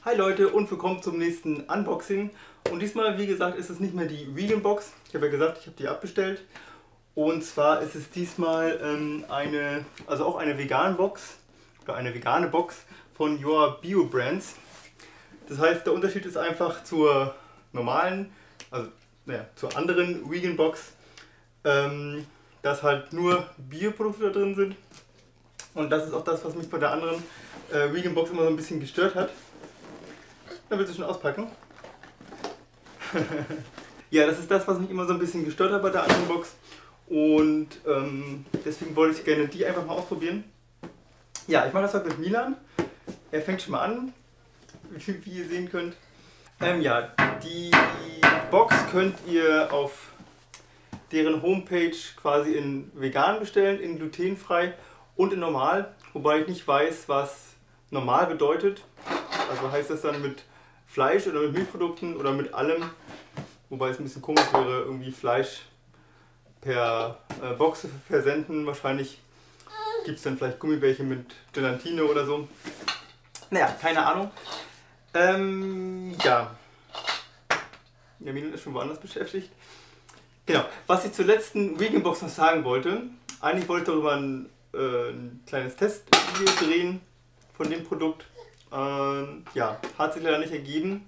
Hi Leute und willkommen zum nächsten Unboxing. Und diesmal, wie gesagt, ist es nicht mehr die Vegan Box. Ich habe ja gesagt, ich habe die abbestellt. Und zwar ist es diesmal auch eine vegane Box oder eine vegane Box von Your Bio Brands. Das heißt, der Unterschied ist einfach zur normalen, zur anderen Vegan Box, dass halt nur Bioprodukte da drin sind. Und das ist auch das, was mich bei der anderen Vegan Box immer so ein bisschen gestört hat. Da willst du schon auspacken? Ja, das ist das, was mich immer so ein bisschen gestört hat bei der anderen Box. Und deswegen wollte ich gerne die einfach mal ausprobieren. Ja, ich mache das heute mit Milan. Er fängt schon mal an, wie ihr sehen könnt. Die Box könnt ihr auf deren Homepage quasi in vegan bestellen, in glutenfrei und in normal. Wobei ich nicht weiß, was normal bedeutet. Also heißt das dann mit Fleisch oder mit Milchprodukten oder mit allem. Wobei es ein bisschen komisch wäre, irgendwie Fleisch per Box versenden. Wahrscheinlich gibt es dann vielleicht Gummibärchen mit Gelatine oder so. Naja, keine Ahnung. Ja. Der Milan ist schon woanders beschäftigt. Genau, was ich zur letzten Vegan Box noch sagen wollte. Eigentlich wollte ich darüber ein kleines Testvideo drehen von dem Produkt. Ja, hat sich leider nicht ergeben.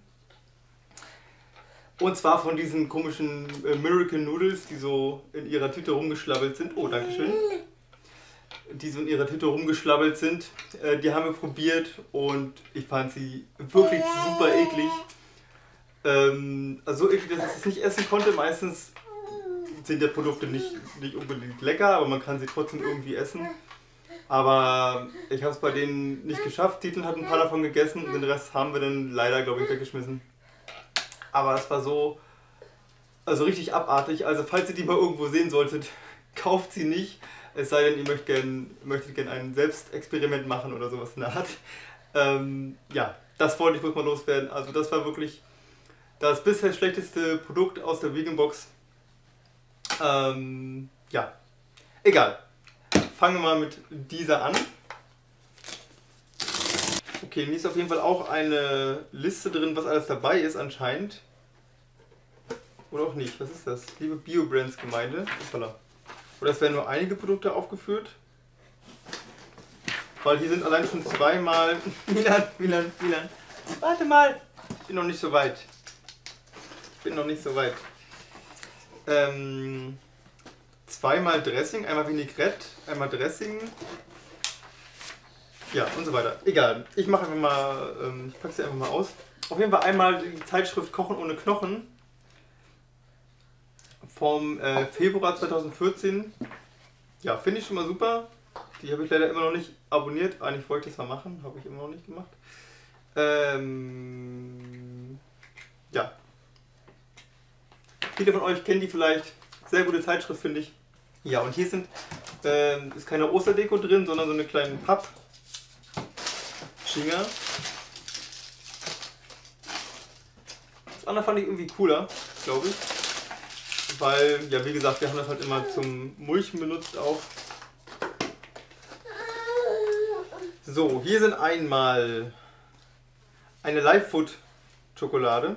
Und zwar von diesen komischen Miracle Noodles, die so in ihrer Tüte rumgeschlabbelt sind. Oh, dankeschön. Die so in ihrer Tüte rumgeschlabbelt sind. Die haben wir probiert und ich fand sie wirklich super eklig. Also so eklig, dass ich es nicht essen konnte. Meistens sind die Produkte nicht unbedingt lecker, aber man kann sie trotzdem irgendwie essen. Aber ich habe es bei denen nicht geschafft. Titel hat ein paar davon gegessen und den Rest haben wir dann leider, glaube ich, weggeschmissen. Aber es war so, also richtig abartig. Also falls ihr die mal irgendwo sehen solltet, kauft sie nicht. Es sei denn, ihr möchtet gerne ein Selbstexperiment machen oder sowas in der Art. Ja, das wollte ich bloß mal loswerden. Also das war wirklich das bisher schlechteste Produkt aus der Vegan Box. Ja, egal. Fangen wir mal mit dieser an. Okay, hier ist auf jeden Fall auch eine Liste drin, was alles dabei ist anscheinend. Oder auch nicht, was ist das? Liebe Bio-Brands Gemeinde. Hoppala. Oder es werden nur einige Produkte aufgeführt. Weil hier sind allein schon zweimal... Milan. Warte mal! Ich bin noch nicht so weit. Zweimal Dressing, einmal Vinaigrette, einmal Dressing. Ja, und so weiter. Egal. Ich mache einfach mal, ich packe sie einfach mal aus. Auf jeden Fall einmal die Zeitschrift Kochen ohne Knochen vom Februar 2014. Ja, finde ich schon mal super. Die habe ich leider immer noch nicht abonniert. Eigentlich wollte ich es mal machen, habe ich immer noch nicht gemacht. Ja. Viele von euch kennen die vielleicht. Sehr gute Zeitschrift, finde ich. Ja, und hier ist keine Osterdeko drin, sondern so eine kleine Papp-Schinger. Das andere fand ich irgendwie cooler, glaube ich. Weil, ja, wie gesagt, wir haben das halt immer zum Mulchen benutzt auch. So, hier sind einmal eine Live-Food-Schokolade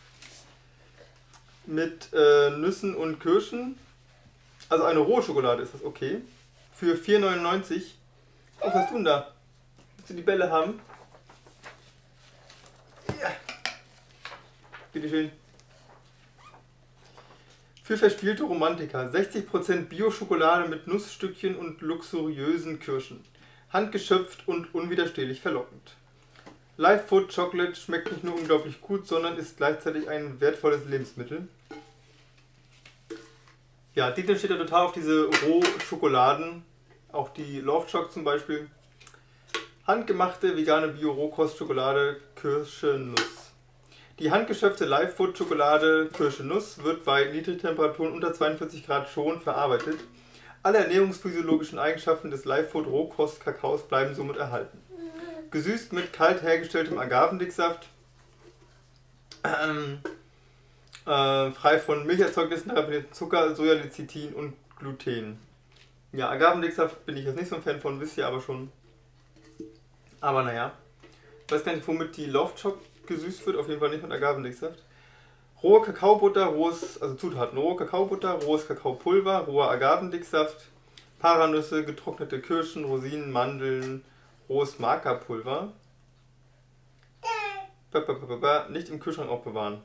mit Nüssen und Kirschen. Also eine rohe Schokolade ist das, okay. Für 4,99 €. Oh, was hast du denn da? Willst du die Bälle haben? Ja. Bitteschön. Für verspielte Romantiker. 60% Bio-Schokolade mit Nussstückchen und luxuriösen Kirschen. Handgeschöpft und unwiderstehlich verlockend. Live Food Chocolate schmeckt nicht nur unglaublich gut, sondern ist gleichzeitig ein wertvolles Lebensmittel. Ja, Titel steht ja total auf diese Rohschokoladen, auch die Love Choc zum Beispiel. Handgemachte vegane Bio-Rohkost-Schokolade Kirsche-Nuss. Die handgeschöpfte Live Food Schokolade Kirsche-Nuss wird bei Niedrigtemperaturen unter 42 Grad schon verarbeitet. Alle ernährungsphysiologischen Eigenschaften des Live Food Rohkost-Kakaos bleiben somit erhalten. Gesüßt mit kalt hergestelltem Agavendicksaft, frei von Milcherzeugnissen, raffinierten Zucker, Sojalecithin und Gluten. Ja, Agavendicksaft bin ich jetzt nicht so ein Fan von, wisst ihr aber schon. Aber naja. Ich weiß gar nicht, womit die Loftchoc gesüßt wird. Auf jeden Fall nicht mit Agavendicksaft. Rohe Kakaobutter, also Zutaten. Rohe Kakaobutter, rohes Kakaopulver, roher Agavendicksaft, Paranüsse, getrocknete Kirschen, Rosinen, Mandeln, rohes Maca-Pulver. Nicht im Kühlschrank aufbewahren.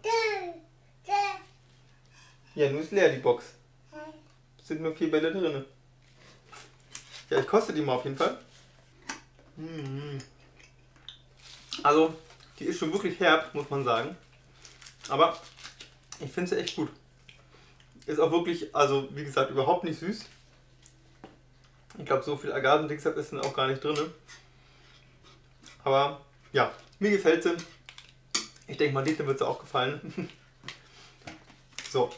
Ja, nun ist leer die Box. Es sind nur 4 Bälle drin. Ja, ich koste die mal auf jeden Fall. Also, die ist schon wirklich herb, muss man sagen. Aber ich finde sie echt gut. Ist auch wirklich, also wie gesagt, überhaupt nicht süß. Ich glaube, so viel Agavendicksaft ist dann auch gar nicht drin. Aber ja, mir gefällt sie. Ich denke mal, dir wird sie auch gefallen. So.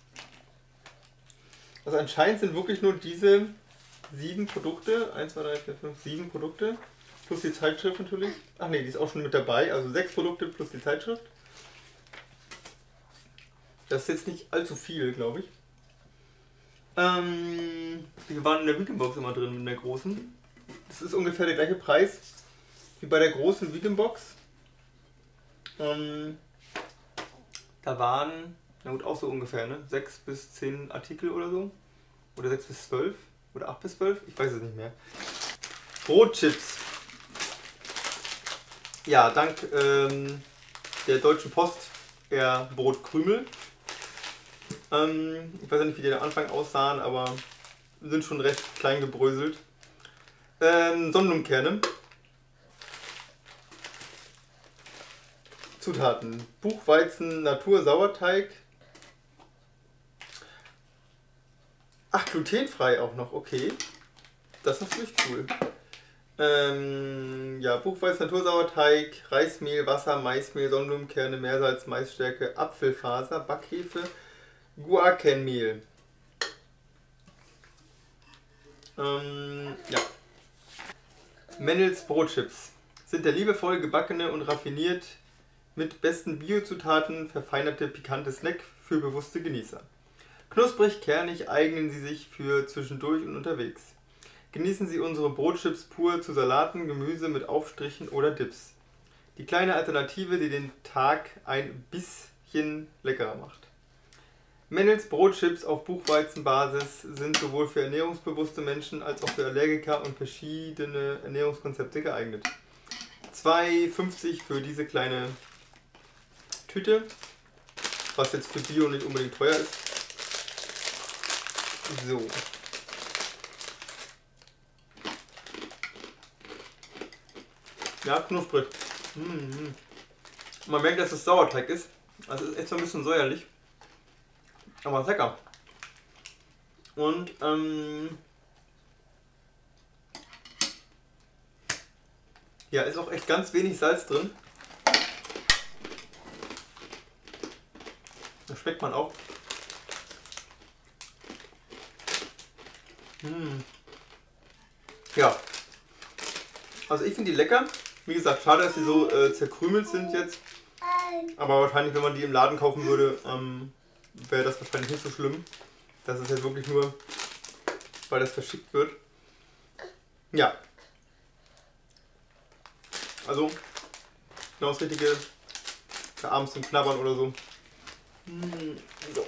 Also anscheinend sind wirklich nur diese 7 Produkte. 1, 2, 3, 4, 5, 7 Produkte. Plus die Zeitschrift natürlich. Ach nee, die ist auch schon mit dabei. Also 6 Produkte plus die Zeitschrift. Das ist jetzt nicht allzu viel, glaube ich. Die waren in der Weekendbox immer drin, in der großen. Das ist ungefähr der gleiche Preis wie bei der großen Weekendbox. Da waren, na gut, auch so ungefähr, ne? 6 bis 10 Artikel oder so. Oder 6 bis 12. Oder 8 bis 12. Ich weiß es nicht mehr. Brotchips. Ja, dank der Deutschen Post eher Brotkrümel. Ich weiß ja nicht, wie die am Anfang aussahen, aber sind schon recht klein gebröselt. Sonnenblumenkerne. Zutaten: Buchweizen, Natur-Sauerteig. Ach, glutenfrei auch noch, okay. Das ist natürlich cool. Ja, Buchweizen, Natursauerteig, Reismehl, Wasser, Maismehl, Sonnenblumenkerne, Meersalz, Maisstärke, Apfelfaser, Backhefe, Guarkenmehl. Ja. Mennels Brotchips sind der liebevoll gebackene und raffiniert mit besten Biozutaten verfeinerte pikante Snack für bewusste Genießer. Knusprig, kernig eignen sie sich für zwischendurch und unterwegs. Genießen Sie unsere Brotchips pur zu Salaten, Gemüse mit Aufstrichen oder Dips. Die kleine Alternative, die den Tag ein bisschen leckerer macht. Mennels Brotchips auf Buchweizenbasis sind sowohl für ernährungsbewusste Menschen als auch für Allergiker und verschiedene Ernährungskonzepte geeignet. 2,50 für diese kleine Tüte, was jetzt für Bio nicht unbedingt teuer ist. So. Ja, knusprig. Man merkt, dass es Sauerteig ist. Also es ist echt so ein bisschen säuerlich. Aber lecker. Und ja, ist auch echt ganz wenig Salz drin. Das schmeckt man auch. Ja. Also ich finde die lecker. Wie gesagt, schade, dass sie so zerkrümelt sind jetzt. Aber wahrscheinlich, wenn man die im Laden kaufen würde, wäre das wahrscheinlich nicht so schlimm. Das ist jetzt wirklich nur, weil das verschickt wird. Ja. Also, genau das Richtige für abends zum Knabbern oder so. So.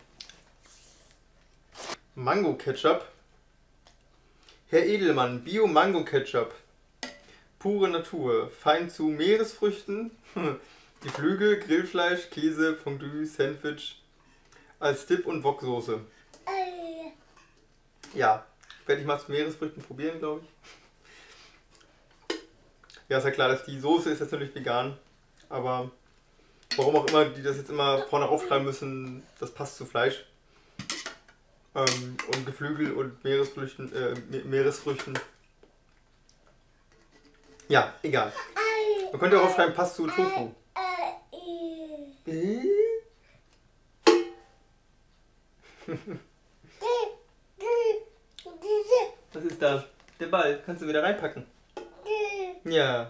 Mango Ketchup. Herr Edelmann, Bio Mango Ketchup. Pure Natur, fein zu Meeresfrüchten, die Flügel, Grillfleisch, Käse, Fondue, Sandwich, als Dip und Woksoße. Ja, werde ich mal zu Meeresfrüchten probieren, glaube ich. Ja, ist ja klar, dass die Soße ist jetzt natürlich vegan, aber warum auch immer die das jetzt immer vorne aufschreiben müssen, das passt zu Fleisch. Und Geflügel und Meeresfrüchten. Ja, egal. Man könnte auch aufschreiben, passt zu Tofu. Was ist da? Der Ball. Kannst du wieder reinpacken? Ja.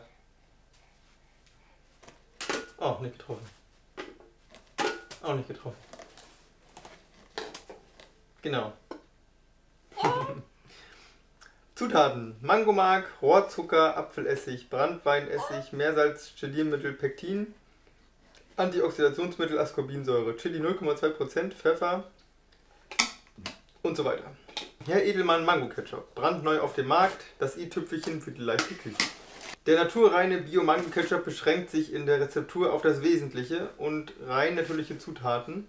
Auch nicht getroffen. Auch nicht getroffen. Genau. Zutaten: Mangomark, Rohrzucker, Apfelessig, Branntweinessig, Meersalz, Geliermittel, Pektin, Antioxidationsmittel, Ascorbinsäure, Chili 0,2%, Pfeffer und so weiter. Herr Edelmann Mango Ketchup, brandneu auf dem Markt, das i-Tüpfelchen für die leichte Küche. Der naturreine Bio-Mango-Ketchup beschränkt sich in der Rezeptur auf das Wesentliche und rein natürliche Zutaten.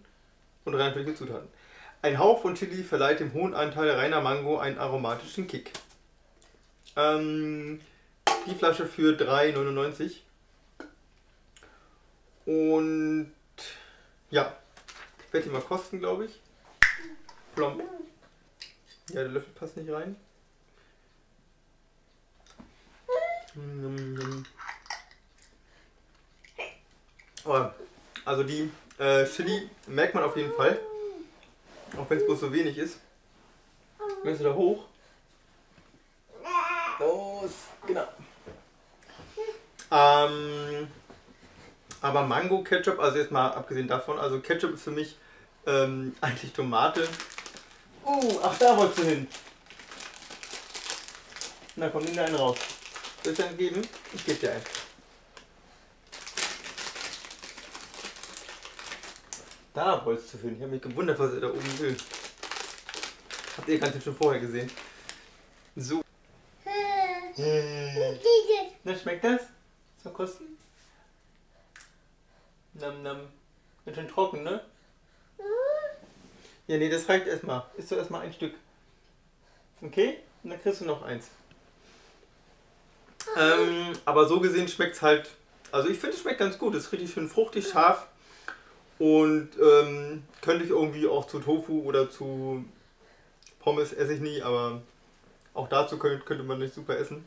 Ein Hauch von Chili verleiht dem hohen Anteil reiner Mango einen aromatischen Kick. Die Flasche für 3,99 €. Und ja, ich werde die mal kosten, glaube ich. Plomb. Ja, der Löffel passt nicht rein. Oh, also die Chili merkt man auf jeden Fall. Auch wenn es bloß so wenig ist. Willst du da hoch? Los, genau. Aber Mango Ketchup, also jetzt mal abgesehen davon, also Ketchup ist für mich eigentlich Tomate. Ach, da wolltest du hin. Na komm, nimm dir einen raus. Soll ich dir einen geben? Ich gebe dir einen. Da wolltest du hin. Ich habe mich gewundert, was er da oben will. Habt ihr ganz schon vorher gesehen. So. Na, schmeckt das? So kosten? Nam nam. Ganz schön trocken, ne? Ja, nee, das reicht erstmal. Isst du erstmal ein Stück. Okay? Und dann kriegst du noch eins. Aber so gesehen schmeckt es halt. Also ich finde, es schmeckt ganz gut. Es ist richtig schön fruchtig, scharf. Und könnte ich irgendwie auch zu Tofu oder zu Pommes, esse ich nie, aber auch dazu könnte man nicht super essen.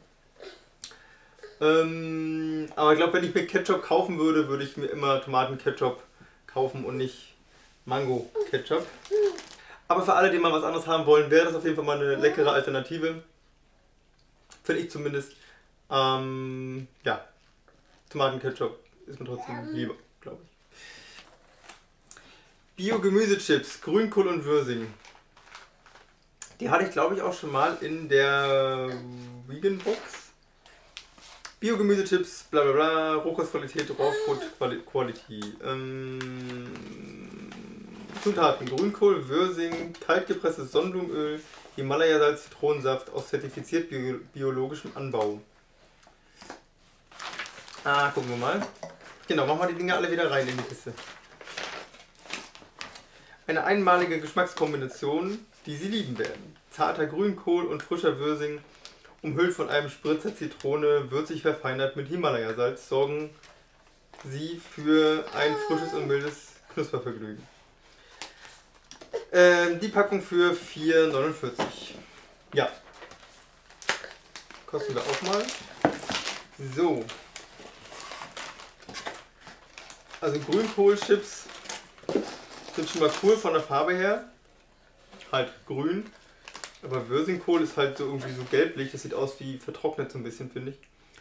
Aber ich glaube, wenn ich mir Ketchup kaufen würde, würde ich mir immer Tomatenketchup kaufen und nicht Mango-Ketchup. Aber für alle, die mal was anderes haben wollen, wäre das auf jeden Fall mal eine leckere Alternative. Finde ich zumindest. Ja, Tomatenketchup ist mir trotzdem lieber, glaube ich. Bio-Gemüsechips, Grünkohl und Würsing. Die hatte ich, glaube ich, auch schon mal in der Vegan Box. Bio-Gemüsechips, bla bla bla, Rohkostqualität, Raw Food Quality. Zutaten: Grünkohl, Würsing, kaltgepresstes Sonnenblumenöl, Himalaya-Salz, Zitronensaft aus zertifiziert biologischem Anbau. Gucken wir mal. Genau, machen wir die Dinge alle wieder rein in die Kiste. Eine einmalige Geschmackskombination, die Sie lieben werden. Zarter Grünkohl und frischer Würsing, umhüllt von einem Spritzer Zitrone, würzig verfeinert mit Himalaya-Salz, sorgen Sie für ein frisches und mildes Knuspervergnügen. Die Packung für 4,49 €. Ja. Kosten wir auch mal. So. Also Grünkohlchips sind schon mal cool von der Farbe her. Halt grün. Aber Würsingkohl ist halt so irgendwie so gelblich. Das sieht aus wie vertrocknet so ein bisschen, finde ich.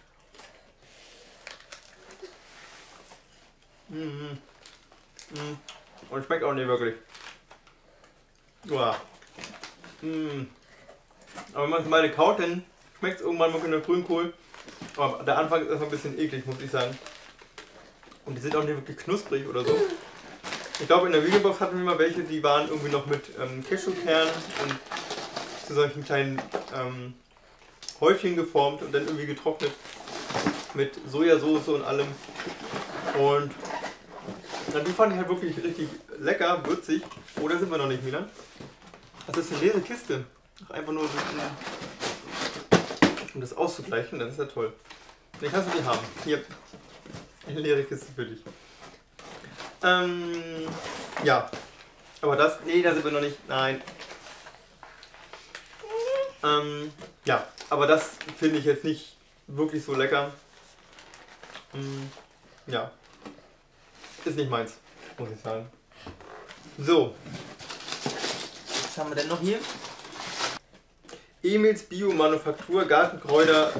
Und schmeckt auch nicht wirklich. Uah. Aber wenn man es beide kaut, dann schmeckt es irgendwann wirklich nach Grünkohl. Aber der Anfang ist erstmal ein bisschen eklig, muss ich sagen. Und die sind auch nicht wirklich knusprig oder so. Ich glaube, in der Videobox hatten wir mal welche, die waren irgendwie noch mit Cashewkernen und zu solchen kleinen Häufchen geformt und dann irgendwie getrocknet mit Sojasauce und allem. Und die fand ich halt wirklich richtig lecker, würzig. Oh, da sind wir noch nicht, Milan. Das ist eine leere Kiste. Einfach nur, um das auszugleichen, das ist ja toll. Dann kannst du die haben. Hier, eine leere Kiste für dich. Ja. Aber das, nee, da sind wir noch nicht, nein. Ja, aber das finde ich jetzt nicht wirklich so lecker. Ja. Ist nicht meins, muss ich sagen. So. Was haben wir denn noch hier? Emils Bio-Manufaktur Gartenkräuter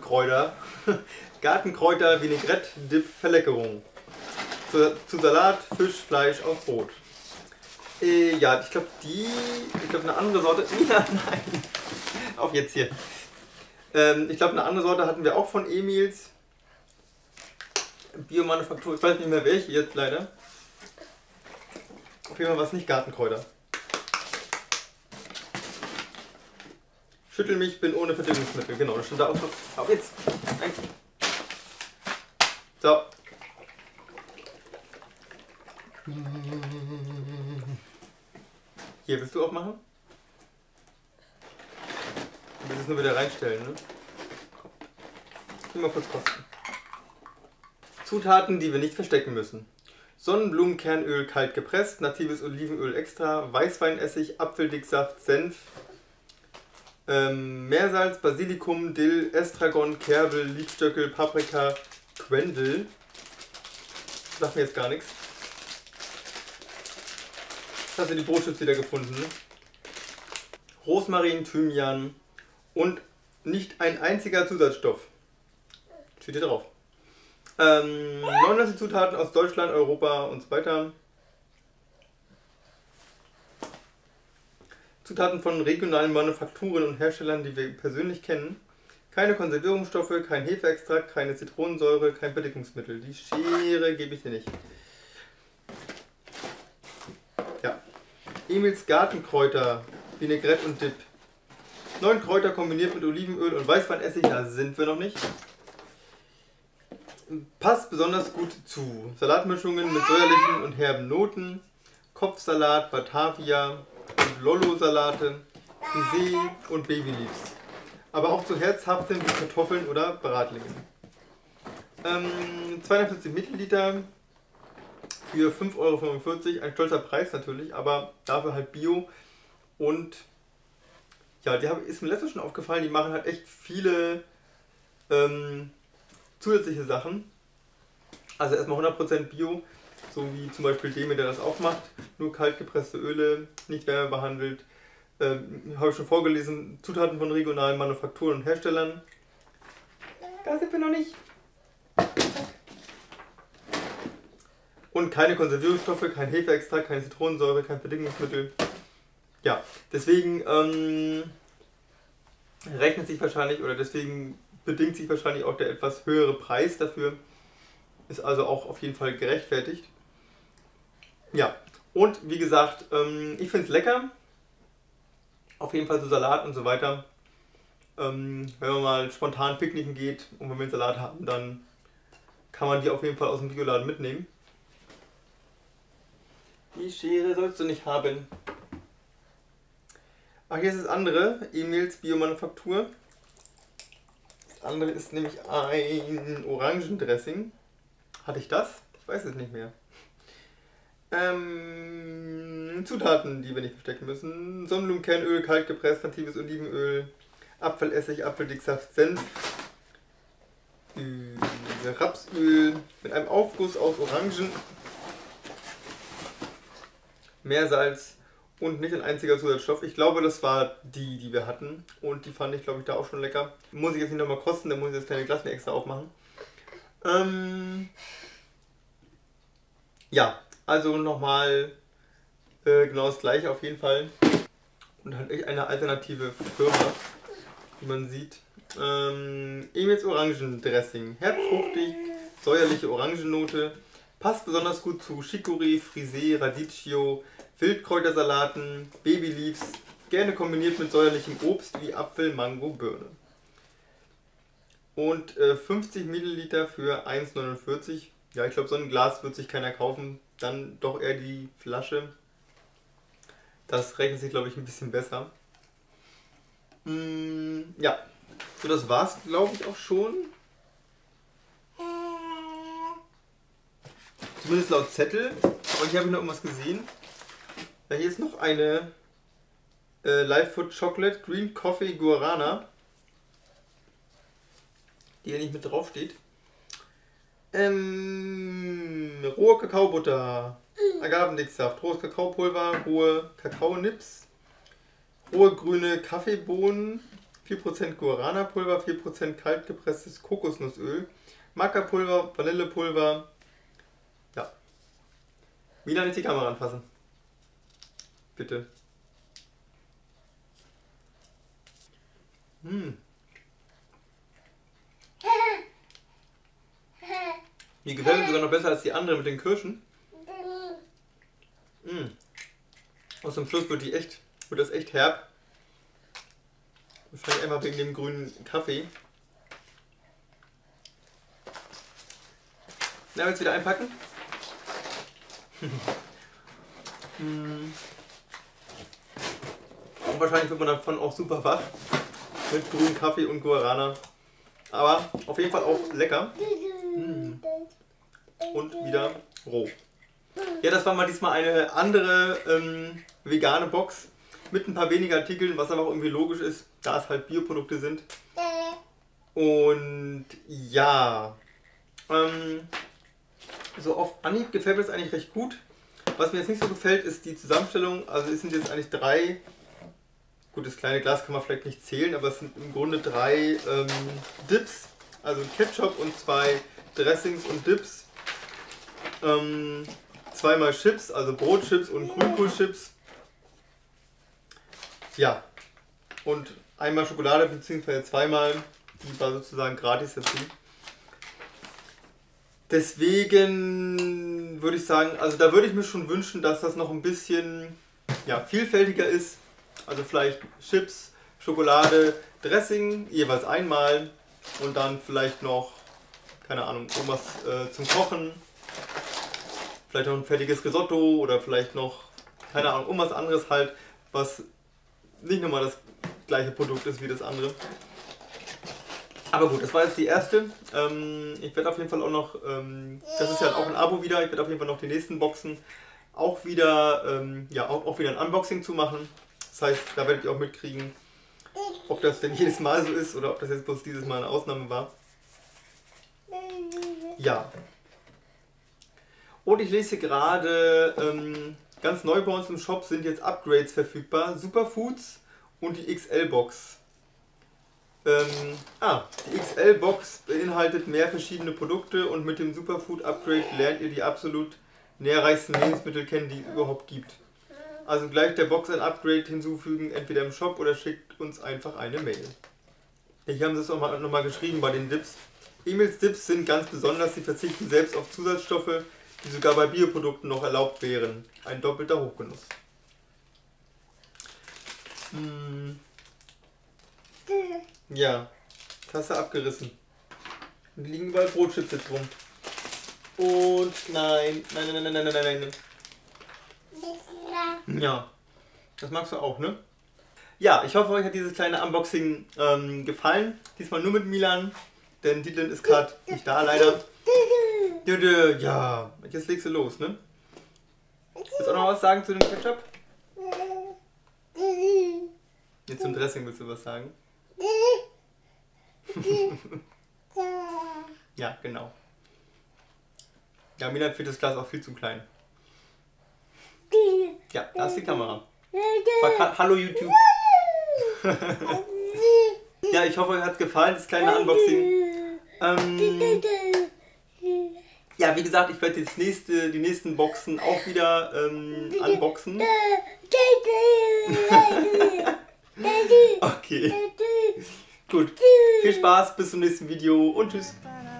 Vinaigrette Dip Verleckerung. Zu Salat, Fisch, Fleisch auf Brot. Ja, ich glaube eine andere Sorte. Ja, nein. Auf jetzt hier. Ich glaube, eine andere Sorte hatten wir auch von Emils. Biomanufaktur, ich weiß nicht mehr welche jetzt leider. Auf jeden Fall war es nicht Gartenkräuter. Schüttelmilch, bin ohne Verdickungsmittel. Genau, das stand da auch noch. Auf jetzt! Nein. So. Hier, willst du aufmachen? Du willst es nur wieder reinstellen, ne? Mal kurz kosten. Zutaten, die wir nicht verstecken müssen. Sonnenblumenkernöl kalt gepresst, natives Olivenöl extra, Weißweinessig, Apfeldicksaft, Senf, Meersalz, Basilikum, Dill, Estragon, Kerbel, Liebstöckel, Paprika, Quendel. Sagt mir jetzt gar nichts. Hast du die Brotchips wieder gefunden? Ne? Rosmarin, Thymian und nicht ein einziger Zusatzstoff. Steht hier drauf. 99 Zutaten aus Deutschland, Europa und so weiter. Zutaten von regionalen Manufakturen und Herstellern, die wir persönlich kennen. Keine Konservierungsstoffe, kein Hefeextrakt, keine Zitronensäure, kein Verdickungsmittel. Die Schere gebe ich dir nicht. Ja. Emils Gartenkräuter, Vinaigrette und Dip. 9 Kräuter kombiniert mit Olivenöl und Weißweinessig, da sind wir noch nicht. Passt besonders gut zu Salatmischungen mit säuerlichen und herben Noten, Kopfsalat, Batavia und Lollo-Salate, Frisee und Babyleaves. Aber auch zu herzhaften wie Kartoffeln oder Bratlingen. 250 Milliliter für 5,45 €, ein stolzer Preis natürlich, aber dafür halt Bio. Und ja, ist mir letztens schon aufgefallen, die machen halt echt viele zusätzliche Sachen. Also erstmal 100% Bio, so wie zum Beispiel Deme, der das auch macht. Nur kalt gepresste Öle, nicht wärmebehandelt. Habe ich schon vorgelesen, Zutaten von regionalen Manufakturen und Herstellern. Da sind wir noch nicht. Und keine Konservierungsstoffe, kein Hefeextrakt, keine Zitronensäure, kein Verdickungsmittel. Ja, deswegen rechnet sich wahrscheinlich, oder deswegen bedingt sich wahrscheinlich auch der etwas höhere Preis dafür. Ist also auch auf jeden Fall gerechtfertigt. Ja, und wie gesagt, ich finde es lecker. Auf jeden Fall so Salat und so weiter. Wenn man mal spontan picknicken geht und wenn wir einen Salat haben, dann kann man die auf jeden Fall aus dem Bioladen mitnehmen. Die Schere sollst du nicht haben. Ach, hier ist das andere, Emils Biomanufaktur. Das andere ist nämlich ein Orangendressing. Hatte ich das? Ich weiß es nicht mehr. Zutaten, die wir nicht verstecken müssen. Sonnenblumenkernöl, kalt gepresst, natives Olivenöl, Apfelessig, Apfeldicksaft, Senf, Rapsöl mit einem Aufguss aus Orangen, Meersalz und nicht ein einziger Zusatzstoff. Ich glaube, das war die wir hatten und die fand ich, glaube ich, da auch schon lecker. Muss ich jetzt nicht nochmal kosten, dann muss ich das kleine Glas mir extra aufmachen. Ja, also nochmal genau das gleiche auf jeden Fall. Und halt echt eine alternative Firma, wie man sieht. Emils Orangendressing. Herzfruchtig, säuerliche Orangennote. Passt besonders gut zu Chicorée, Frisee, Radicchio, Wildkräutersalaten, Babyleaves. Gerne kombiniert mit säuerlichem Obst wie Apfel, Mango, Birne. Und 50 Milliliter für 1,49 €. Ja, ich glaube, so ein Glas wird sich keiner kaufen. Dann doch eher die Flasche. Das rechnet sich, glaube ich, ein bisschen besser. Ja, so das war's, glaube ich, auch schon. Zumindest laut Zettel. Aber hier habe ich noch irgendwas gesehen. Ja, hier ist noch eine Live Food Chocolate Green Coffee Guarana, die hier nicht mit drauf steht. Rohe Kakaobutter, Agavendicksaft, rohes Kakaopulver, rohe Kakaonips, rohe grüne Kaffeebohnen, 4% Guarana-Pulver, 4% kalt gepresstes Kokosnussöl, Maca-Pulver, Vanillepulver. Ja. Wieder nicht die Kamera anfassen. Bitte. Die gefällt mir sogar noch besser als die andere mit den Kirschen. Und zum Schluss wird das echt herb. Wahrscheinlich einfach wegen dem grünen Kaffee. Na, jetzt wieder einpacken. Und wahrscheinlich wird man davon auch super wach. Mit grünem Kaffee und Guarana. Aber auf jeden Fall auch lecker. Und wieder roh. Ja, das war mal diesmal eine andere vegane Box. Mit ein paar weniger Artikeln, was aber auch irgendwie logisch ist, da es halt Bioprodukte sind. Und ja, so auf Anhieb gefällt mir das eigentlich recht gut. Was mir jetzt nicht so gefällt, ist die Zusammenstellung. Also es sind jetzt eigentlich 3, gut, das kleine Glas kann man vielleicht nicht zählen, aber es sind im Grunde 3 Dips. Also Ketchup und 2 Dressings und Dips. 2-mal Chips, also Brotchips und Grünkohlchips. Ja, und einmal Schokolade, beziehungsweise 2-mal, die war sozusagen gratis dazu. Deswegen würde ich sagen, also da würde ich mir schon wünschen, dass das noch ein bisschen vielfältiger ist. Also vielleicht Chips, Schokolade, Dressing, jeweils einmal und dann vielleicht noch, keine Ahnung, irgendwas zum Kochen. Vielleicht noch ein fertiges Risotto oder vielleicht noch, keine Ahnung, irgendwas anderes halt, was nicht nochmal das gleiche Produkt ist wie das andere. Aber gut, das war jetzt die erste. Ich werde auf jeden Fall auch noch, das ist ja auch ein Abo wieder, ich werde auf jeden Fall noch die nächsten Boxen auch wieder, auch wieder ein Unboxing zu machen. Das heißt, da werdet ihr auch mitkriegen, ob das denn jedes Mal so ist oder ob das jetzt bloß dieses Mal eine Ausnahme war. Ja. Und ich lese gerade, ganz neu bei uns im Shop sind jetzt Upgrades verfügbar. Superfoods und die XL-Box. Die XL-Box beinhaltet mehr verschiedene Produkte und mit dem Superfood-Upgrade lernt ihr die absolut nährreichsten Lebensmittel kennen, die es überhaupt gibt. Also gleich der Box ein Upgrade hinzufügen, entweder im Shop oder schickt uns einfach eine Mail. Hier haben sie es nochmal geschrieben bei den Dips. Emils Dips sind ganz besonders, sie verzichten selbst auf Zusatzstoffe, die sogar bei Bioprodukten noch erlaubt wären. Ein doppelter Hochgenuss. Ja, Tasse abgerissen. Und liegen überall Brotchips jetzt rum. Und nein. Ja, das magst du auch, ne? Ja, ich hoffe, euch hat dieses kleine Unboxing gefallen. Diesmal nur mit Milan, denn Dylan ist gerade nicht da, leider. Ja, jetzt legst du los, ne? Willst du auch noch was sagen zu dem Ketchup? Jetzt zum Dressing willst du was sagen? Ja, genau. Ja, Milan findet das Glas auch viel zu klein. Ja, da ist die Kamera. Sag Hallo YouTube. Ja, ich hoffe, euch hat es gefallen, das kleine Unboxing. Ja, wie gesagt, ich werde die nächsten Boxen auch wieder unboxen. Okay. Gut. Viel Spaß, bis zum nächsten Video und tschüss.